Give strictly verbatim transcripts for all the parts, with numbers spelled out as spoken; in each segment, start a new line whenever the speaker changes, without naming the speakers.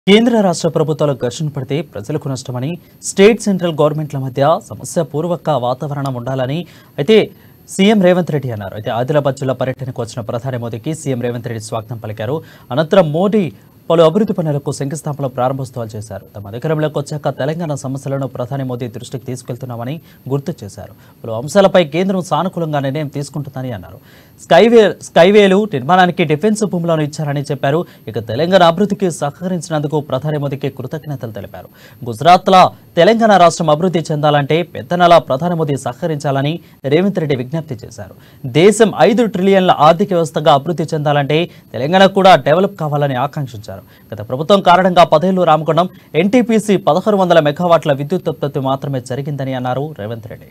కేంద్ర రాష్ట్ర ప్రభుత్వాలు ఘర్షణ పడితే ప్రజలకు నష్టమని స్టేట్ సెంట్రల్ గవర్నమెంట్ల మధ్య సమస్యపూర్వక వాతావరణం ఉండాలని అయితే సీఎం రేవంత్ రెడ్డి అన్నారు. అయితే ఆదిలాబాద్ జిల్లా పర్యటనకు వచ్చిన ప్రధాని మోదీకి సీఎం రేవంత్ రెడ్డి స్వాగతం పలికారు. అనంతరం మోదీ పలు అభివృద్ధి పనులకు శంకుస్థాపన ప్రారంభోత్సవాలు చేశారు. తమ అధికారంలోకి వచ్చాక తెలంగాణ సమస్యలను ప్రధాని మోదీ దృష్టికి తీసుకెళ్తున్నామని గుర్తు చేశారు. పలు అంశాలపై కేంద్రం సానుకూలంగా నిర్ణయం తీసుకుంటుందని అన్నారు. స్కైవే స్కైవేలు నిర్మాణానికి డిఫెన్స్ భూములను ఇచ్చారని చెప్పారు. ఇక తెలంగాణ అభివృద్ధికి సహకరించినందుకు ప్రధాని మోదీకి కృతజ్ఞతలు తెలిపారు. గుజరాత్లో తెలంగాణ రాష్ట్రం అభివృద్ధి చెందాలంటే పెద్దనలా ప్రధాని మోదీ సహకరించాలని రేవంత్ రెడ్డి విజ్ఞప్తి చేశారు. దేశం ఐదు ట్రిలియన్ల ఆర్థిక వ్యవస్థగా అభివృద్ధి చెందాలంటే తెలంగాణ కూడా డెవలప్ కావాలని ఆకాంక్షించారు. గత ప్రభుత్వం కారణంగా పదేళ్లు రామగుండం ఎన్టీపీసీ పదహారు వందల మెగావాట్ల విద్యుత్ ఉత్పత్తి మాత్రమే జరిగిందని అన్నారు రేవంత్ రెడ్డి.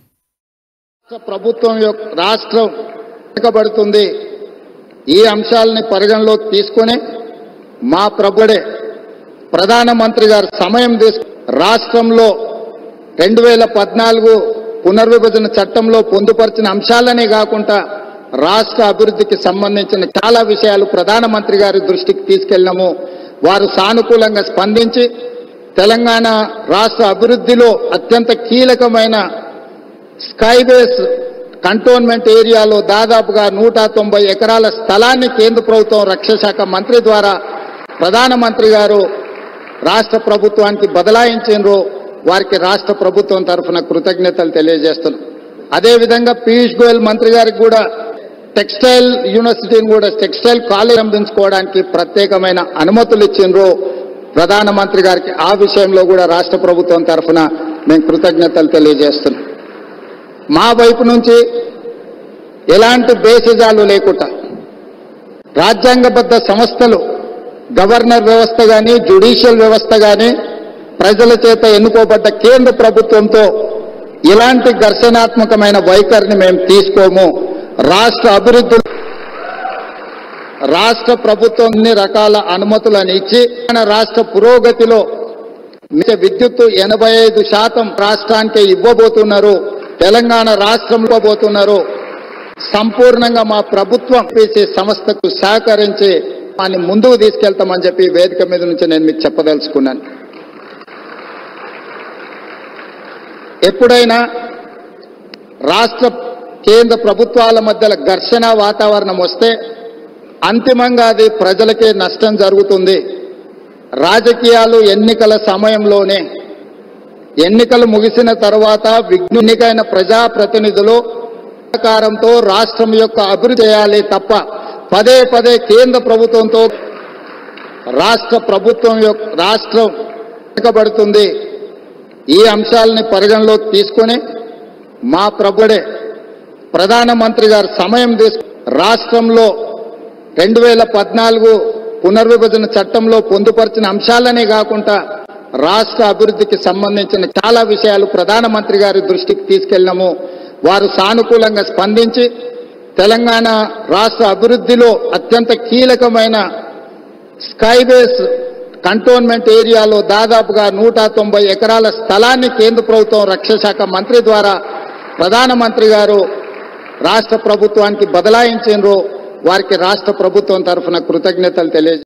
ప్రభుత్వం యొక్క రాష్ట్రం వెనుకబడుతుంది. ఈ అంశాలని పరిగణలోకి తీసుకుని మా ప్రభుడే ప్రధానమంత్రి గారు సమయం తీసుకు రాష్ట్రంలో రెండు వేల పద్నాలుగు పునర్విభజన చట్టంలో పొందుపరిచిన అంశాలనే కాకుండా రాష్ట్ర అభివృద్ధికి సంబంధించిన చాలా విషయాలు ప్రధానమంత్రి గారి దృష్టికి తీసుకెళ్లాము. వారు సానుకూలంగా స్పందించి తెలంగాణ రాష్ట్ర అభివృద్ధిలో అత్యంత కీలకమైన స్కైవేస్ కంటోన్మెంట్ ఏరియాలో దాదాపుగా నూట తొంభై ఎకరాల స్థలాన్ని కేంద్ర ప్రభుత్వం రక్షణ శాఖ మంత్రి ద్వారా ప్రధానమంత్రి గారు రాష్ట్ర ప్రభుత్వానికి బదలాయించారు. వారికి రాష్ట్ర ప్రభుత్వం తరఫున కృతజ్ఞతలు తెలియజేస్తున్నాం. అదేవిధంగా పీయూష్ గోయల్ మంత్రి గారికి కూడా టెక్స్టైల్ యూనివర్సిటీని కూడా టెక్స్టైల్ కాలేజ్ అందించుకోవడానికి ప్రత్యేకమైన అనుమతులు ఇచ్చిండ్రు ప్రధానమంత్రి గారికి. ఆ విషయంలో కూడా రాష్ట్ర ప్రభుత్వం తరఫున మేము కృతజ్ఞతలు తెలియజేస్తున్నాం. మా వైపు నుంచి ఎలాంటి బేసిజాలు లేకుండా రాజ్యాంగబద్ధ సంస్థలు గవర్నర్ వ్యవస్థ కానీ జ్యుడిషియల్ వ్యవస్థ కానీ ప్రజల చేత ఎన్నుకోబడ్డ కేంద్ర ప్రభుత్వంతో ఇలాంటి ఘర్షణాత్మకమైన వైఖరిని మేము తీసుకోము. రాష్ట్ర అభివృద్ధి రాష్ట్ర ప్రభుత్వం అన్ని రకాల అనుమతులను ఇచ్చి రాష్ట్ర పురోగతిలో విద్యుత్తు ఎనభై ఐదు శాతం రాష్ట్రానికి ఇవ్వబోతున్నారు. తెలంగాణ రాష్ట్రం ఇవ్వబోతున్నారు. సంపూర్ణంగా మా ప్రభుత్వం పీసీ సంస్థకు సహకరించి దాన్ని ముందుకు తీసుకెళ్తామని చెప్పి వేదిక మీద నుంచి నేను మీకు చెప్పదలుచుకున్నాను. ఎప్పుడైనా రాష్ట్ర కేంద్ర ప్రభుత్వాల మధ్యలో ఘర్షణ వాతావరణం వస్తే అంతిమంగా అది ప్రజలకే నష్టం జరుగుతుంది. రాజకీయాలు ఎన్నికల సమయంలోనే, ఎన్నికలు ముగిసిన తర్వాత ఎన్నికైన ప్రజాప్రతినిధులు సహకారంతో రాష్ట్రం యొక్క అభివృద్ధి చేయాలి తప్ప పదే పదే కేంద్ర ప్రభుత్వంతో రాష్ట్ర ప్రభుత్వం యొక్క రాష్ట్రం వెనుకబడుతుంది. ఈ అంశాలని పరిగణలోకి తీసుకుని మా ప్రభుడే ప్రధానమంత్రి గారు సమయం తీసుకు రాష్ట్రంలో రెండు వేల పద్నాలుగు పునర్విభజన చట్టంలో పొందుపరిచిన అంశాలనే కాకుండా రాష్ట్ర అభివృద్ధికి సంబంధించిన చాలా విషయాలు ప్రధానమంత్రి గారి దృష్టికి తీసుకెళ్లాము. వారు సానుకూలంగా స్పందించి తెలంగాణ రాష్ట్ర అభివృద్ధిలో అత్యంత కీలకమైన స్కైవేస్ కంటోన్మెంట్ ఏరియాలో దాదాపుగా నూట తొంభై ఎకరాల స్థలాన్ని కేంద్ర ప్రభుత్వం రక్షణ శాఖ మంత్రి ద్వారా ప్రధానమంత్రి గారు రాష్ట్ర ప్రభుత్వానికి బదలాయించారు. వారికి రాష్ట్ర ప్రభుత్వం తరఫున కృతజ్ఞతలు తెలియజేస్తారు.